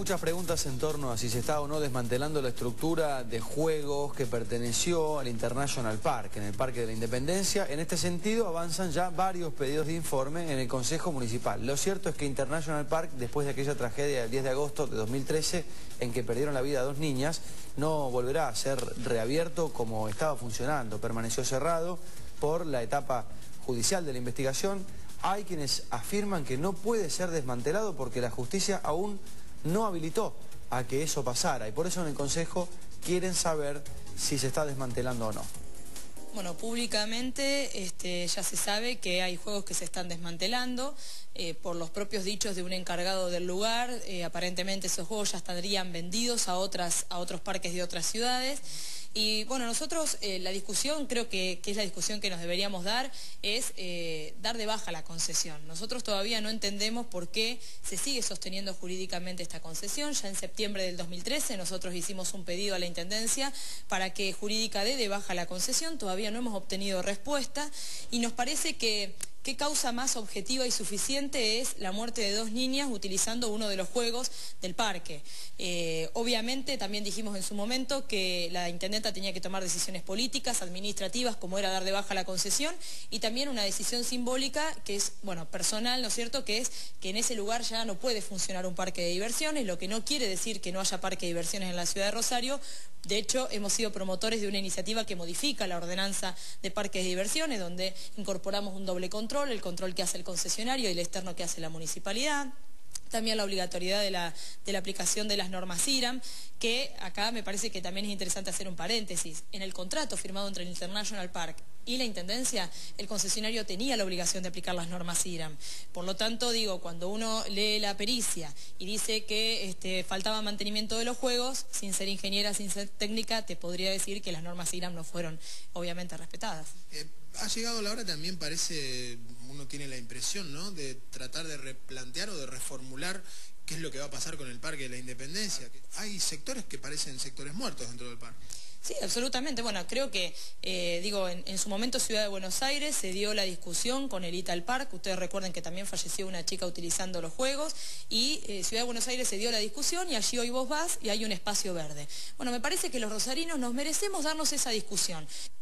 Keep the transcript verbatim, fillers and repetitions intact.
Muchas preguntas en torno a si se está o no desmantelando la estructura de juegos que perteneció al International Park, en el Parque de la Independencia. En este sentido avanzan ya varios pedidos de informe en el Consejo Municipal. Lo cierto es que International Park, después de aquella tragedia del diez de agosto de dos mil trece, en que perdieron la vida dos niñas, no volverá a ser reabierto como estaba funcionando. Permaneció cerrado por la etapa judicial de la investigación. Hay quienes afirman que no puede ser desmantelado porque la justicia aún no habilitó a que eso pasara, y por eso en el Consejo quieren saber si se está desmantelando o no. Bueno, públicamente este, ya se sabe que hay juegos que se están desmantelando, eh, por los propios dichos de un encargado del lugar. Eh, aparentemente esos juegos ya estarían vendidos a, otras, a otros parques de otras ciudades. Y bueno, nosotros eh, la discusión, creo que, que es la discusión que nos deberíamos dar, es eh, dar de baja la concesión. Nosotros todavía no entendemos por qué se sigue sosteniendo jurídicamente esta concesión. Ya en septiembre del dos mil trece nosotros hicimos un pedido a la Intendencia para que Jurídica dé de baja la concesión. Todavía no hemos obtenido respuesta y nos parece que ¿qué causa más objetiva y suficiente es la muerte de dos niñas utilizando uno de los juegos del parque? Eh, obviamente también dijimos en su momento que la intendenta tenía que tomar decisiones políticas, administrativas, como era dar de baja la concesión, y también una decisión simbólica que es, bueno, personal, ¿no es cierto?, que es que en ese lugar ya no puede funcionar un parque de diversiones, lo que no quiere decir que no haya parque de diversiones en la ciudad de Rosario. De hecho, hemos sido promotores de una iniciativa que modifica la ordenanza de parques de diversiones, donde incorporamos un doble control, el control que hace el concesionario y el externo que hace la municipalidad. También la obligatoriedad de la, de la aplicación de las normas IRAM, que acá me parece que también es interesante hacer un paréntesis. En el contrato firmado entre el International Park y la Intendencia, el concesionario tenía la obligación de aplicar las normas IRAM. Por lo tanto, digo, cuando uno lee la pericia y dice que este, faltaba mantenimiento de los juegos, sin ser ingeniera, sin ser técnica, te podría decir que las normas IRAM no fueron, obviamente, respetadas. Eh, ha llegado la hora, también parece, uno tiene la impresión, ¿no?, de tratar de replantear o de reformular qué es lo que va a pasar con el Parque de la Independencia. Hay sectores que parecen sectores muertos dentro del parque. Sí, absolutamente. Bueno, creo que, eh, digo, en, en su momento Ciudad de Buenos Aires se dio la discusión con el Ital Park. Ustedes recuerden que también falleció una chica utilizando los juegos, y eh, Ciudad de Buenos Aires se dio la discusión y allí hoy vos vas y hay un espacio verde. Bueno, me parece que los rosarinos nos merecemos darnos esa discusión.